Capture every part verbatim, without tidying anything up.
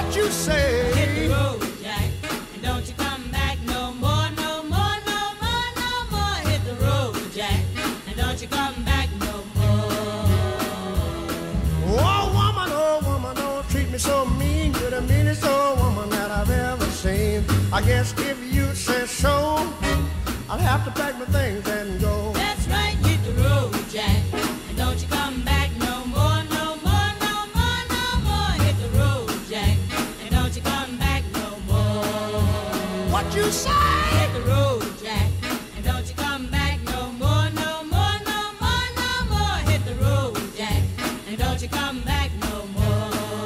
What you say? Hit the road, Jack, and don't you come back no more, no more, no more, no more. Hit the road, Jack, and don't you come back no more. Oh woman, oh woman, don't treat me so mean. You're the meanest old woman that I've ever seen. I guess if you say so, I'll have to pack my things and go. That's right, hit the road, Jack, and don't you come back no more, no more, no more, no more. Hit the road, Jack, and don't you come back no more. What you say? Hit the road, Jack, and don't you come back no more, no more, no more, no more. Hit the road, Jack, and don't you come back no more.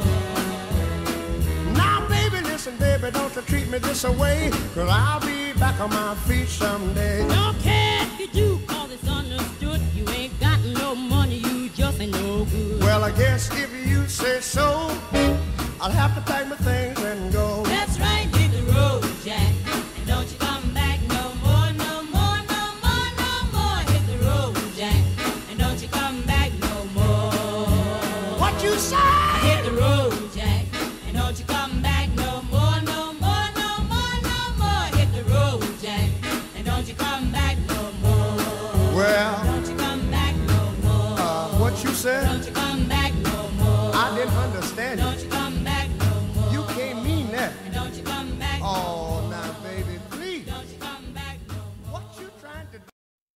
Now baby, listen baby, don't you treat me this away, 'cause I'll be back on my feet someday. Don't care if you do, 'cause it's understood. You ain't got no money, you just ain't no good. Well, I guess if you say so, I'll have to pack my things and go. That's right, hit the road, Jack, and don't you come back no more, no more, no more, no more. Hit the road, Jack, and don't you come back no more. What you say? Hit the road, Jack, and don't you come back no more, no more, no more, no more. Hit the road, Jack, and don't you come back no more. Well, Don't you come back no more. uh, what you said? Don't you come back no more. I didn't understand Don't it. you come back no more. You can't mean that. And don't you come back no more. Oh, now baby, please. Don't you come back no more. What you trying to do?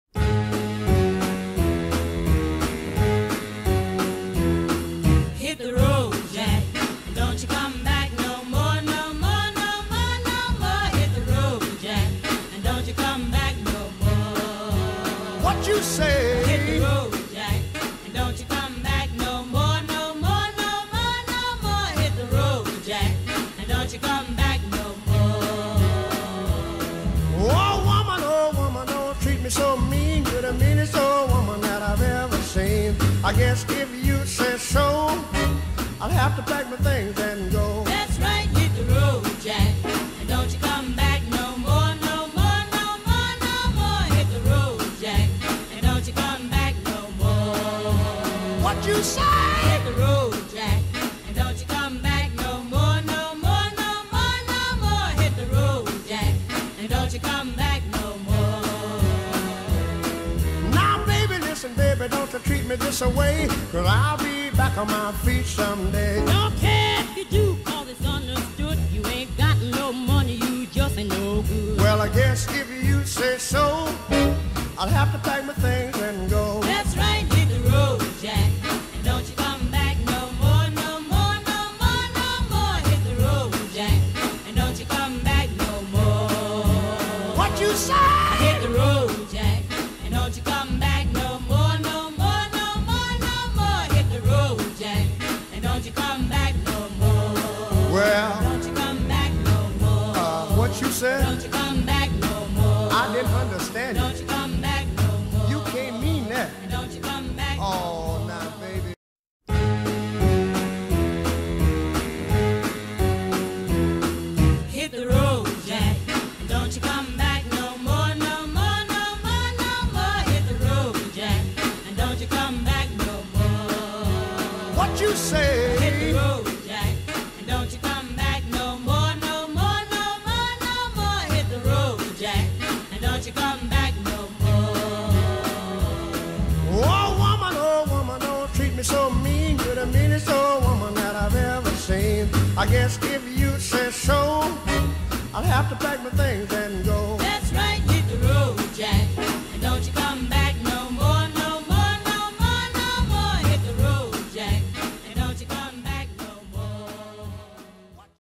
Hit the road, Jack, and don't you come back no more, no more, no more, no more. Hit the road, Jack, and don't you come back no more. What you say? Hit the road, Jack, and don't you come back no more, no more, no more, no more. Hit the road, Jack, and don't you come back no more. Oh woman, oh woman, don't treat me so mean. You're the meanest old woman that I've ever seen. I guess if you say so, I'll have to pack my things and go. That's right, hit the road, Jack, and don't you come back no more, no more, no more, no more. Hit the road, Jack, and don't you come back no more. What you say? Hit the road, Jack, and don't you come back no more, no more, no more, no more. Hit the road, Jack, and don't you come back no more. Now baby, listen baby, don't you treat me this away, 'cause I'll be back on my feet someday. Don't care if you do, 'cause it's understood. You ain't got no money, you just ain't no good. Well, I guess if you say so, I'll have to pack my things and go. That's right, hit the road, Jack, and don't you come back no more, no more, no more, no more. Hit the road, Jack, and don't you come back no more. What you say? Hit the road, Jack, and don't you come back no more, no more, no more, no more. Hit the road, Jack, and don't you come back no more. Well, Don't you come back no more. uh, what you said? Don't you come back no more. I didn't understand Don't it. you come back no more. You can't mean that. And don't you come back no more. Oh, now baby. Hit the road, Jack, and don't you come back no more, no more, no more, no more. Hit the road, Jack, and don't you come back no more. What you say? Hit the road, Jack, and don't you come back no more, no more, no more, no more. Hit the road, Jack, and don't you come back no more. Oh woman, oh woman, don't treat me so mean. You're the meanest old woman that I've ever seen. I guess if you say so, I'll have to pack my things and go.